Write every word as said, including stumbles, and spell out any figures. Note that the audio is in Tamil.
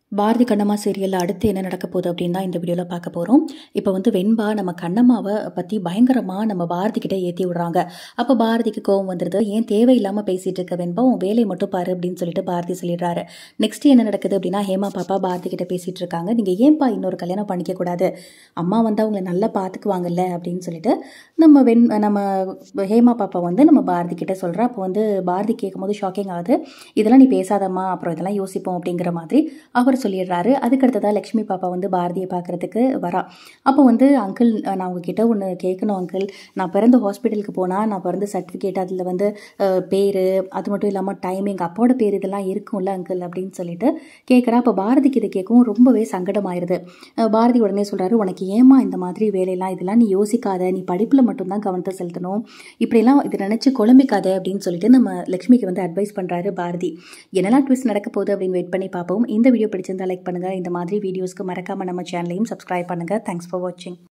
பாரதி கண்ணம்மா சீரியல்ல அடுத்து என்ன நடக்க போகுது அப்படின்னு தான் இந்த வீடியோல பார்க்க போறோம். இப்போ வந்து வெண்பா நம்ம கண்ணம்மாவ பத்தி பயங்கரமா நம்ம பாரதி கிட்ட ஏத்தி விடுறாங்க. அப்ப பாரதிக்கு கோவம் வந்துருது. ஏன் தேவையில்லாம பேசிட்டு இருக்க வெண்பா, உன் வேலையை மட்டும் பாரு அப்படின்னு சொல்லிட்டு பாரதி சொல்லிடுறாரு. நெக்ஸ்ட் என்ன நடக்குது அப்படின்னா, ஹேமா பாப்பா பாரதி கிட்ட பேசிட்டு இருக்காங்க. நீங்க ஏன்பா இன்னொரு கல்யாணம் பண்ணிக்க கூடாது, அம்மா வந்து அவங்களை நல்லா பார்த்துக்குவாங்கல்ல அப்படின்னு சொல்லிட்டு நம்ம வெண் நம்ம ஹேமா பாப்பா வந்து நம்ம பாரதி கிட்ட சொல்றா. அப்போ வந்து பாரதி கேட்கும் போது ஷாக்கிங் ஆகுது. இதெல்லாம் நீ பேசாதம்மா, அப்புறம் இதெல்லாம் யோசிப்போம் அப்படிங்கிற மாதிரி அவர் சொல்லிடுறாரு. அதுக்கடுத்ததாக லக்ஷ்மி பாப்பா வந்து பாரதியை பார்க்குறதுக்கு வரா. அப்போ வந்து அங்கிள், நான் உங்ககிட்ட ஒன்று கேட்கணும் அங்கிள். நான் பிறந்த ஹாஸ்பிட்டலுக்கு போனால் நான் பிறந்த சர்டிஃபிகேட் அதில் வந்து பேர், அது மட்டும் இல்லாமல் டைமிங், அப்பாவோட பேர் இதெல்லாம் இருக்கும்ல அங்கிள் அப்படின்னு சொல்லிட்டு கேட்குறா. அப்போ பாரதிக்கு இதை கேட்கவும் ரொம்பவே சங்கடமாயிருது. பாரதி உடனே சொல்கிறாரு, உனக்கு ஏமா இந்த மாதிரி வேலையெல்லாம், இதெல்லாம் நீ யோசிக்காத, நீ படிப்பில் மட்டும்தான் கவனத்தை செலுத்தணும், இப்படிலாம் இதை நினச்சி குழம்பிக்காத அப்படின்னு சொல்லிட்டு நம்ம லக்ஷ்மிக்கு வந்து அட்வைஸ் பண்ணுறாரு பாரதி. என்னெல்லாம் ட்விஸ்ட் நடக்க போகுது அப்படின்னு வெயிட் பண்ணி பார்ப்போம். இந்த வீடியோ பிடிச்சிருந்தா லைக் பண்ணுங்கள். இந்த மாதிரி வீடியோஸ்க்கு மறக்காமல் நம்ம சேனலையும் சப்ஸ்கிரைப் பண்ணுங்கள். தேங்க்ஸ் ஃபார் வாட்சிங்.